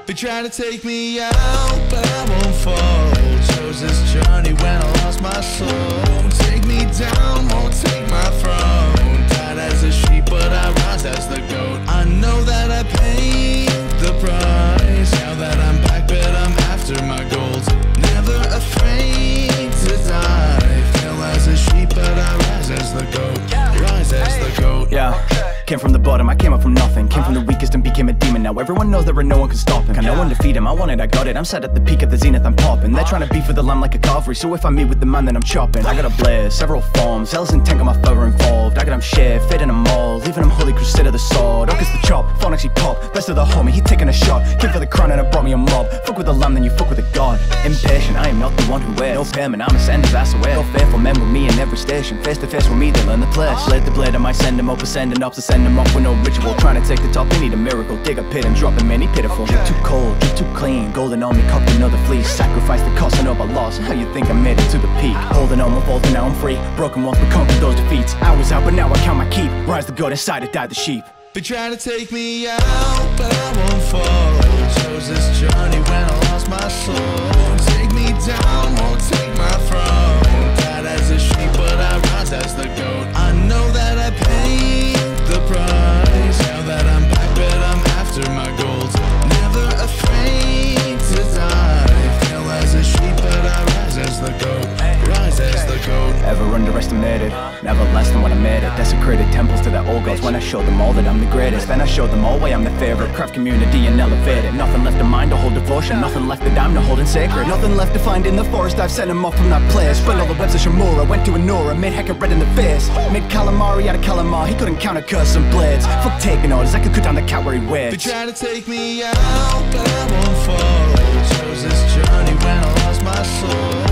They try to take me out, but I won't fall. Chose this journey when I lost my soul. Take me down, won't take my throne. Died as a sheep, but I rise as the goat. I know that I paid the price. Now that I'm back, but I'm after my goals. Never afraid to die. Feel as a sheep, but I rise as the goat. Rise as the goat. Yeah. Came from the bottom, I came up from nothing. Came from the weakest and became a demon. Now everyone knows there ain't no one can stop him. Can no one defeat him, I want it, I got it. I'm sat at the peak of the zenith, I'm popping. They're trying to beef with the lamb like a cavalry. So if I meet with the man, then I'm chopping. I got a blaze, several forms. Hell's intent got my further involved. I got him shit, fitting them all. Leaving him holy crusader the sword. Oak is the chop, phonics he pop. Best of the homie, he taking a shot. Came for the crown and I brought me a mob. Fuck with the lamb, then you fuck with a god. Impatient, I am not the one who wears. No payment, I'ma send his ass away. No faithful men with me in every station. Face to face with me, they learn the place. Blade the blade, I might send him up, ascending up to send him off with no ritual. Trying to take the top, they need a miracle. Dig a pit and drop him in, he pitiful. Drip too cold, drip too clean. Golden on me, copped another fleece. Sacrifice the cost, I know I lost. How you think I made it to the peak? Holding on, revolting, now I'm free. Broken once, but conquered those defeats. I was out, but now I count my keep. Rise the goat, inside it died the sheep. They try to take me out, but I won't fall. Chose this journey when I lost my soul. Take me down, won't take my throne. Died as a sheep, but I rise as the goat. I know that I paid the price. Now that I'm back, but I'm after my goals. Never afraid to die. Feel as a sheep, but I rise as the goat. Rise as the goat. Ever underestimated, never less than when I made it. Desecrated temples to their old gods. When I showed them all that I'm the greatest, then I showed them all why I'm the favorite. Craft community and elevated. Nothing left to mind to hold devotion. Nothing left that I'm to holding sacred. Nothing left to find in the forest. I've sent him off from that place. Spent all the webs of Shamura. Went to Anora, made Hecate red in the face. Made calamari out of calamar. He couldn't count a curse and blades. Fuck taking orders, I could cut down the cat where he waits. They try to take me out, but I won't fall. Chose this journey when I lost my soul.